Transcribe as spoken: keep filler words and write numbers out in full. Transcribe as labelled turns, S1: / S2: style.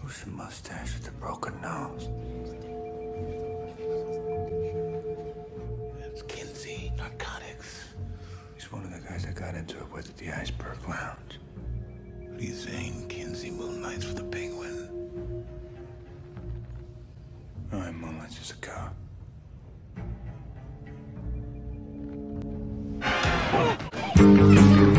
S1: Who's the mustache with the broken nose?
S2: It's Kinsey, narcotics.
S1: He's one of the guys that got into it with at the Iceberg Lounge.
S2: What are you saying, Kinsey moonlights with a penguin?
S1: All right, Moonlight's just a cop.
S3: Oh!